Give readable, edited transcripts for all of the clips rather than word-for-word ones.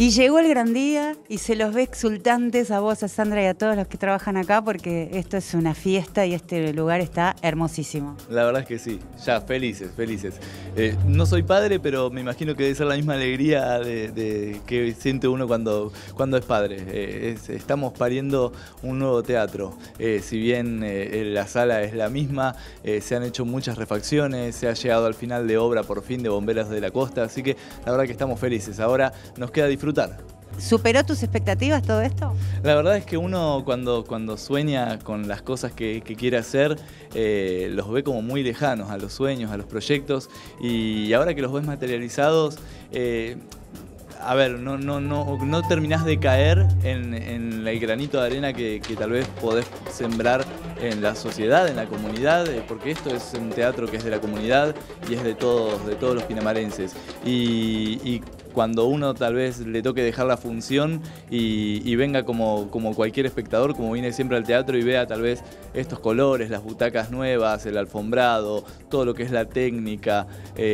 Y llegó el gran día y se los ve exultantes a vos, a Sandra y a todos los que trabajan acá, porque esto es una fiesta y este lugar está hermosísimo. La verdad es que sí, ya felices, felices. No soy padre, pero me imagino que debe ser la misma alegría que siente uno cuando es padre. Estamos pariendo un nuevo teatro. Si bien la sala es la misma, se han hecho muchas refacciones, se ha llegado al final de obra por fin de Bomberos de la Costa, así que la verdad que estamos felices. Ahora nos queda disfrutar. ¿Superó tus expectativas todo esto? La verdad es que uno cuando sueña con las cosas que quiere hacer, los ve como muy lejanos a los sueños, a los proyectos, y ahora que los ves materializados, a ver, no terminás de caer en el granito de arena que tal vez podés sembrar en la sociedad, en la comunidad, porque esto es un teatro que es de la comunidad y es de todos los pinamarenses. Y cuando uno tal vez le toque dejar la función y venga como cualquier espectador, como viene siempre al teatro, y vea tal vez estos colores, las butacas nuevas, el alfombrado, todo lo que es la técnica,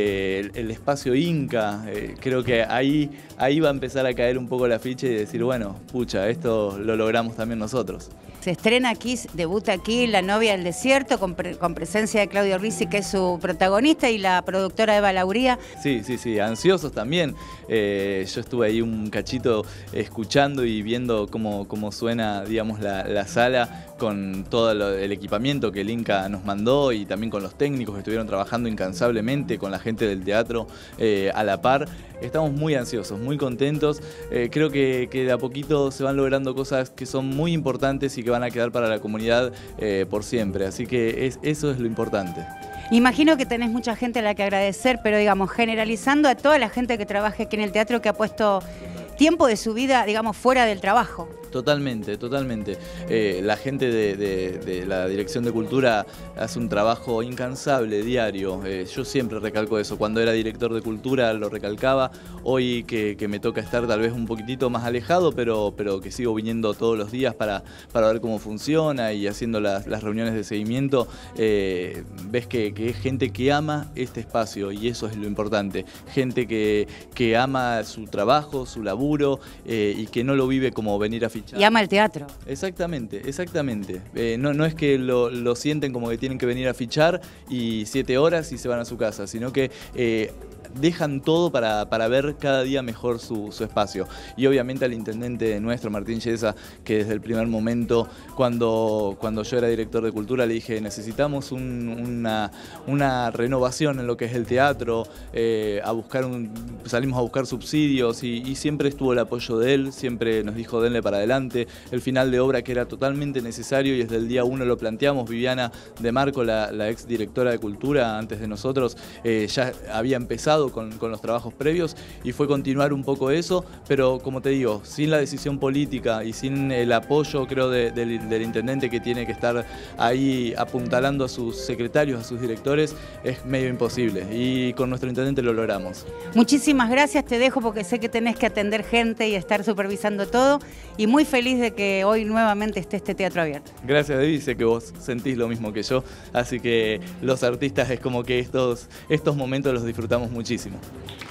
el espacio Inca, creo que ahí va a empezar a caer un poco la ficha y decir, bueno, pucha, esto lo logramos también nosotros. Se estrena aquí, debuta aquí La novia del desierto, con presencia de Claudio Risi, que es su protagonista, y la productora Eva Lauría. Sí, ansiosos también. Yo estuve ahí un cachito escuchando y viendo cómo suena, digamos, la sala, con todo el equipamiento que el Inca nos mandó y también con los técnicos que estuvieron trabajando incansablemente, con la gente del teatro a la par. Estamos muy ansiosos, muy contentos. Creo que de a poquito se van logrando cosas que son muy importantes y que van a quedar para la comunidad por siempre. Así que eso es lo importante. Imagino que tenés mucha gente a la que agradecer, pero digamos, generalizando a toda la gente que trabaja aquí en el teatro, que ha puesto tiempo de su vida, digamos, fuera del trabajo. Totalmente. La gente de la Dirección de Cultura hace un trabajo incansable, diario. Yo siempre recalco eso. Cuando era director de Cultura lo recalcaba. Hoy que me toca estar tal vez un poquitito más alejado, pero que sigo viniendo todos los días para ver cómo funciona y haciendo las reuniones de seguimiento, ves que es gente que ama este espacio, y eso es lo importante. Gente que ama su trabajo, su laburo, y que no lo vive como venir a fichar. Y ama el teatro. Exactamente. No es que lo sienten como que tienen que venir a fichar y 7 horas y se van a su casa, sino que dejan todo para ver cada día mejor su espacio. Y obviamente al intendente nuestro, Martín Yesa, que desde el primer momento, cuando yo era director de Cultura, le dije, necesitamos una renovación en lo que es el teatro, salimos a buscar subsidios, y siempre estuvo el apoyo de él, siempre nos dijo, denle para adelante. El final de obra que era totalmente necesario, y desde el día 1 lo planteamos. Viviana de Marco, la ex directora de Cultura, antes de nosotros, ya había empezado con los trabajos previos, y fue continuar un poco eso, pero como te digo, sin la decisión política y sin el apoyo, creo, del intendente, que tiene que estar ahí apuntalando a sus secretarios, a sus directores, es medio imposible, y con nuestro intendente lo logramos. Muchísimas gracias, te dejo porque sé que tenés que atender gente y estar supervisando todo, y muy feliz de que hoy nuevamente esté este teatro abierto. Gracias, David, sé que vos sentís lo mismo que yo, así que los artistas es como que estos momentos los disfrutamos muchísimo.